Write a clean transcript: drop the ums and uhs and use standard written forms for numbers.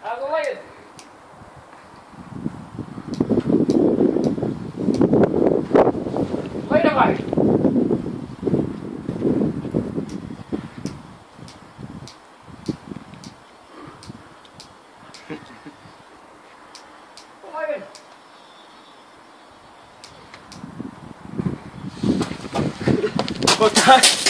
Out of the way. Wait a minute. What time?